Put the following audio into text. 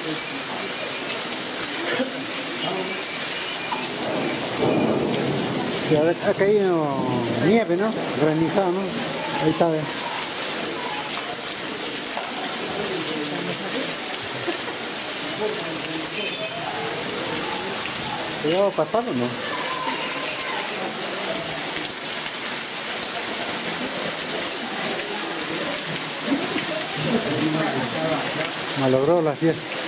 Sí, ha caído nieve, ¿no? Granizado, ¿no? Ahí está, ¿ves? ¿Te va a pasar o no? Malogró la fiesta.